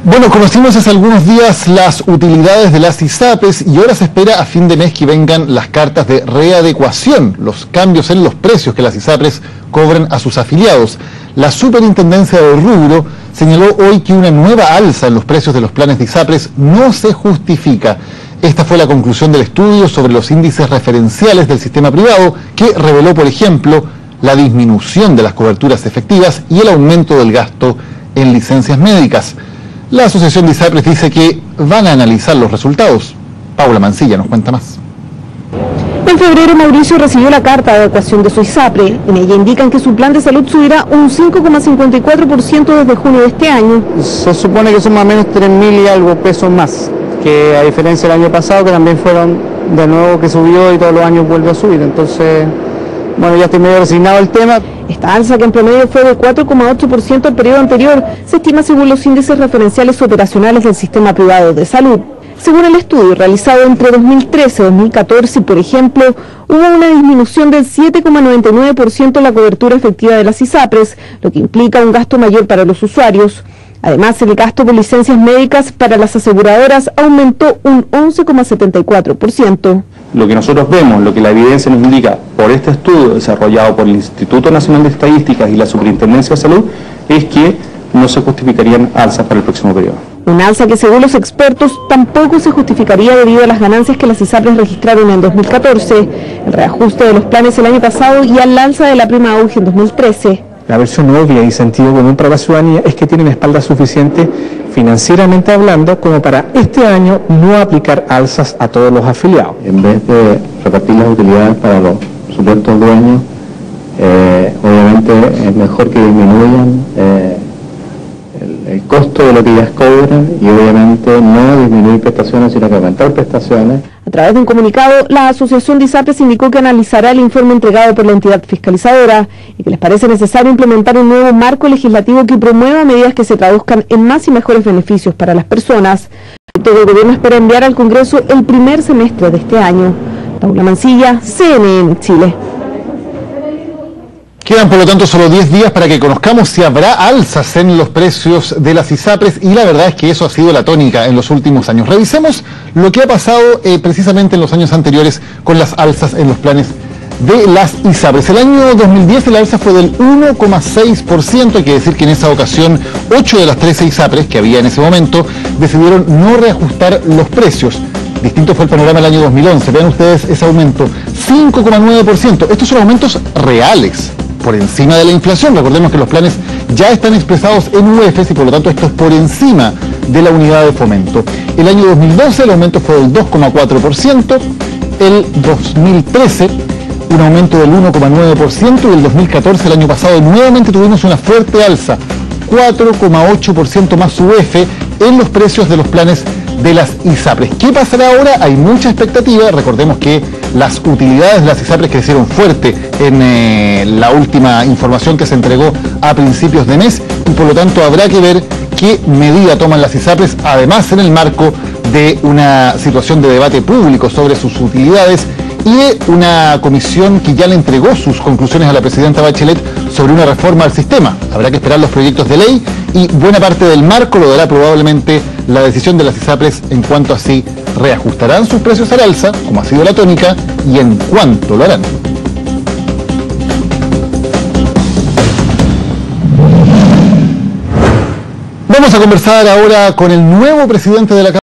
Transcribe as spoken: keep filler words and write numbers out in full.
Bueno, conocimos hace algunos días las utilidades de las ISAPRES y ahora se espera a fin de mes que vengan las cartas de readecuación, los cambios en los precios que las ISAPRES cobran a sus afiliados. La Superintendencia del Rubro señaló hoy que una nueva alza en los precios de los planes de ISAPRES no se justifica. Esta fue la conclusión del estudio sobre los índices referenciales del sistema privado, que reveló, por ejemplo, la disminución de las coberturas efectivas y el aumento del gasto en licencias médicas. La Asociación de ISAPRES dice que van a analizar los resultados. Paula Mancilla nos cuenta más. En febrero, Mauricio recibió la carta de adecuación de su ISAPRE. En ella indican que su plan de salud subirá un cinco coma cincuenta y cuatro por ciento desde junio de este año. Se supone que son más o menos tres mil y algo pesos más, que a diferencia del año pasado, que también fueron de nuevo que subió y todos los años vuelve a subir. Entonces, bueno, ya estoy medio resignado al tema. Esta alza, que en promedio fue de cuatro coma ocho por ciento al periodo anterior, se estima según los índices referenciales operacionales del sistema privado de salud. Según el estudio realizado entre dos mil trece y dos mil catorce, por ejemplo, hubo una disminución del siete coma noventa y nueve por ciento en la cobertura efectiva de las ISAPRES, lo que implica un gasto mayor para los usuarios. Además, el gasto por licencias médicas para las aseguradoras aumentó un once coma setenta y cuatro por ciento. Lo que nosotros vemos, lo que la evidencia nos indica por este estudio desarrollado por el Instituto Nacional de Estadísticas y la Superintendencia de Salud, es que no se justificarían alzas para el próximo periodo. Una alza que, según los expertos, tampoco se justificaría debido a las ganancias que las ISAPRES registraron en dos mil catorce, el reajuste de los planes el año pasado y al alza de la prima auge en dos mil trece. La versión obvia y sentido común para la ciudadanía es que tienen espalda suficiente financieramente hablando como para este año no aplicar alzas a todos los afiliados. En vez de repartir las utilidades para los supuestos dueños, eh, obviamente es mejor que disminuyan eh, el, el costo de lo que ellas cobran y obviamente no disminuir prestaciones sino que aumentar prestaciones. A través de un comunicado, la Asociación de ISAPRES indicó que analizará el informe entregado por la entidad fiscalizadora y que les parece necesario implementar un nuevo marco legislativo que promueva medidas que se traduzcan en más y mejores beneficios para las personas. Todo el gobierno espera enviar al Congreso el primer semestre de este año. Paula Mancilla, C N N Chile. Quedan, por lo tanto, solo diez días para que conozcamos si habrá alzas en los precios de las ISAPRES, y la verdad es que eso ha sido la tónica en los últimos años. Revisemos lo que ha pasado eh, precisamente en los años anteriores con las alzas en los planes de las ISAPRES. El año dos mil diez el alza fue del uno coma seis por ciento, hay que decir que en esa ocasión ocho de las trece ISAPRES que había en ese momento decidieron no reajustar los precios. Distinto fue el panorama el año dos mil once, vean ustedes ese aumento, cinco coma nueve por ciento. Estos son aumentos reales, por encima de la inflación. Recordemos que los planes ya están expresados en U E Fs y por lo tanto esto es por encima de la unidad de fomento. El año dos mil doce el aumento fue del dos coma cuatro por ciento, el dos mil trece un aumento del uno coma nueve por ciento y el dos mil catorce, el año pasado, nuevamente tuvimos una fuerte alza, cuatro coma ocho por ciento más U E F en los precios de los planes de las ISAPRES. ¿Qué pasará ahora? Hay mucha expectativa. Recordemos que las utilidades de las ISAPRES crecieron fuerte en eh, la última información que se entregó a principios de mes y por lo tanto habrá que ver qué medida toman las ISAPRES, además en el marco de una situación de debate público sobre sus utilidades y de una comisión que ya le entregó sus conclusiones a la presidenta Bachelet sobre una reforma al sistema. Habrá que esperar los proyectos de ley y buena parte del marco lo dará probablemente la decisión de las ISAPRES en cuanto a si reajustarán sus precios al alza, como ha sido la tónica, y en cuánto lo harán. Vamos a conversar ahora con el nuevo presidente de la Cámara